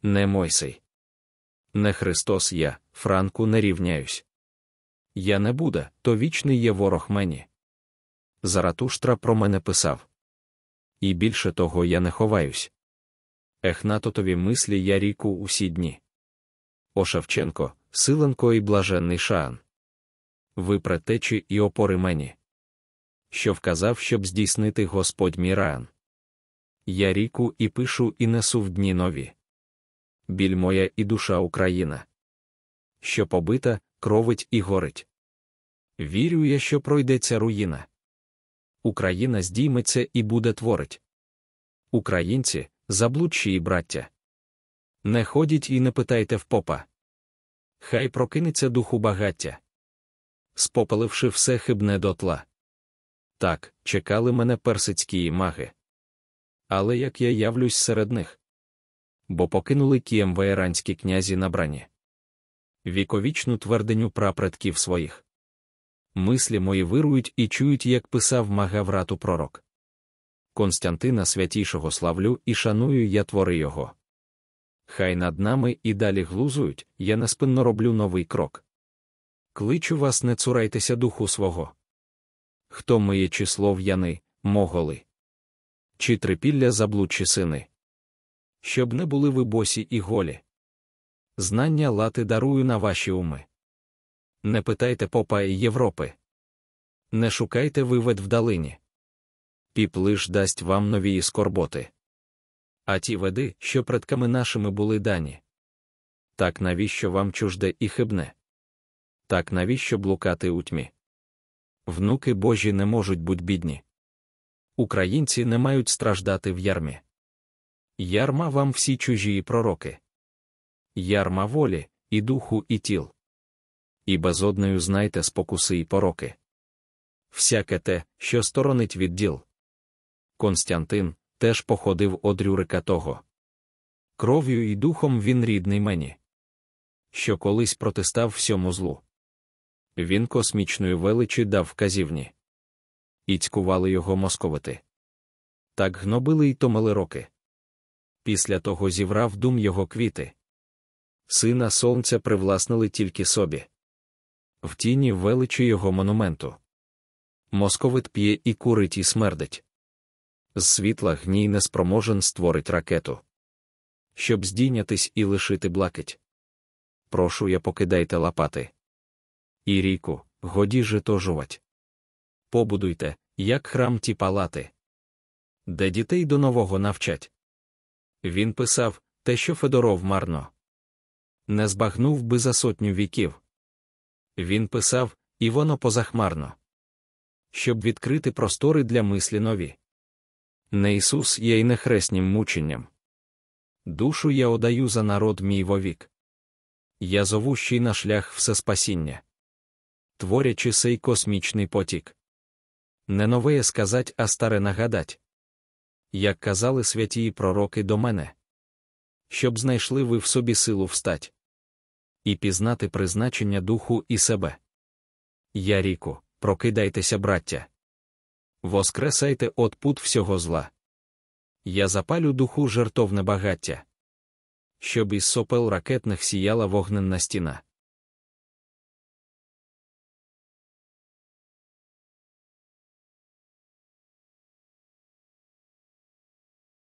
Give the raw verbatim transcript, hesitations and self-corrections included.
Не Мойсей. Не Христос я, Франку не рівняюсь. Я не Будда, то вічний є ворог мені. Заратуштра про мене писав. І більше того я не ховаюсь. Ехнатотові мислі я ріку усі дні. О Шевченко, Силенко і блаженний Шаан. Ви предтечі і опори мені. Що вказав, щоб здійснити Господь мій раан. Я ріку і пишу і несу в дні нові. Біль моя і душа Україна. Що побита, кровить і горить. Вірю я, що пройдеться руїна. Україна здійметься і буде творить. Українці, заблудші і браття. Не ходіть і не питайте в попа. Хай прокинеться духу багаття. Спопаливши все хибне дотла. Так, чекали мене персидські маги. Але як я явлюсь серед них? Бо покинули кієм ваєранські князі набрані. Віковічну твердиню прапредків своїх. Мислі мої вирують і чують, як писав Магаврату пророк. Константина святішого славлю і шаную я твори його. Хай над нами і далі глузують, я неспинно роблю новий крок. Кличу вас, не цурайтеся духу свого. Хто миє чи слов'яни, моголи? Чи трипілля заблудші сини? Щоб не були ви босі і голі. Знання лати дарую на ваші уми. Не питайте попа і Європи. Не шукайте вивед вдалині. Піп лиш дасть вам нові скорботи. А ті веди, що предками нашими були дані. Так навіщо вам чужде і хибне? Так навіщо блукати у тьмі? Внуки Божі не можуть бути бідні. Українці не мають страждати в ярмі. Ярма вам всі чужі пророки. Ярма волі, і духу, і тіл. І безодною знайте спокуси і пороки. Всяке те, що сторонить від діл. Константин теж походив од Рюрика того. Кров'ю і духом він рідний мені. Що колись протистав всьому злу. Він космічної величі дав вказівні. І цькували його московити. Так гнобили й томили роки. Після того зіврав дум його квіти. Сина сонця привласнили тільки собі. В тіні величі його монументу. Московит п'є і курить і смердить. З світла гній неспроможен створить ракету. Щоб здійнятись і лишити блакить. Прошу я, покидайте лопати. І ріку, годі жито жувать. Побудуйте, як храм ті палати. Де дітей до нового навчать. Він писав те, що Федоров марно не збагнув би за сотню віків. Він писав, і воно позахмарно. Щоб відкрити простори для мислі нові. Не Ісус є й не хреснім мученням. Душу я одаю за народ мій вовік. Я зовущий на шлях всеспасіння. Творячи сей космічний потік. Не новеє сказать, а старе нагадать. Як казали святі пророки до мене. Щоб знайшли ви в собі силу встать. І пізнати призначення духу і себе. Я ріку, прокидайтеся, браття. Воскресайте от пут всього зла. Я запалю духу жертовне багаття. Щоб із сопел ракетних сіяла вогненна стіна.